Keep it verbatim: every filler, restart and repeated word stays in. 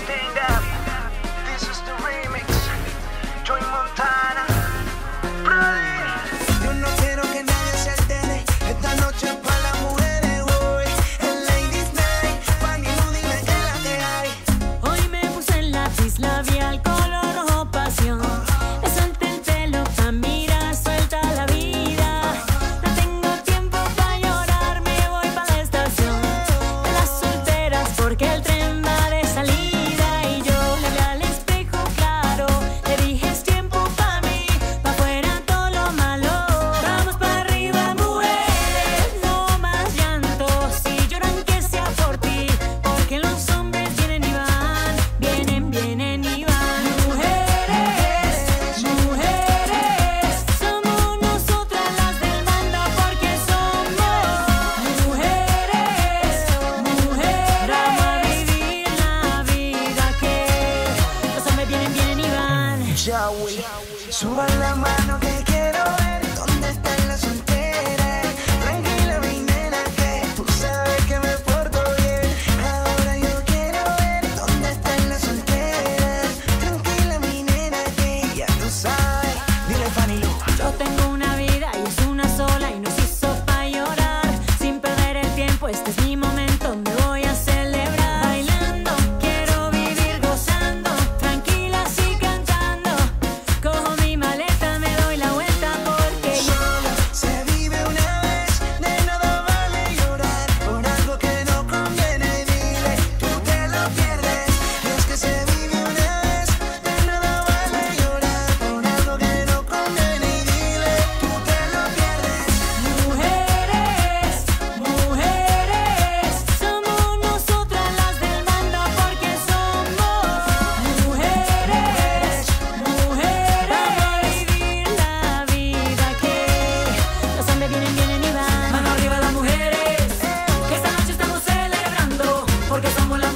Stand up. This is the remix. Joy Montana. Brody. Yo no quiero que nadie se altere. Esta noche es para las mujeres hoy. El Ladies Night. Fanny, no dime qué es la que hay. Hoy me puse el lápiz labial color rojo pasión. Me solté el pelo pa' mirar, suelta la vida. No tengo tiempo pa' llorar, me voy pa' la estación de las solteras porque el tren va de salida. Y yo le hablé al espejo claro, le dije es tiempo pa' mí, pa' fuera todo lo malo. Vamos pa' arriba mujeres, no más llanto. Si lloran que sea por ti, porque los hombres vienen y van, vienen, vienen y van. Mujeres, mujeres, somos nosotras las del mando porque somos mujeres, mujeres. Vamos a vivir la vida que los hombres vienen, vienen y van. Yahweh, suban la mano que quiero ver. ¿Dónde están las solteras? Tranquila, mi nena, que tú sabes que me porto bien. Ahora yo quiero ver. ¿Dónde están las solteras? Tranquila, mi nena, que ya tú sabes. Dile, Fanny. Yo tengo una vida y es una sola y nos hizo pa' llorar. Sin perder el tiempo, este es mi momento, me voy a celebrar. Bailando, quiero vivir gozando, tranquila así cantando. Cojo mi maleta, me doy la vuelta porque yo Solo se vive una vez, de nada vale llorar por algo que no conviene. Dile, tú te lo pierdes. Es que se vive una vez, de nada vale llorar por algo que no conviene. Y dile, tú te lo pierdes. Mujeres, mujeres, somos nosotras las del mando porque somos mujeres, mujeres. Vamos a vivir la vida que los hombres vienen, vienen y van. Mano arriba las mujeres, que esta noche estamos celebrando porque somos las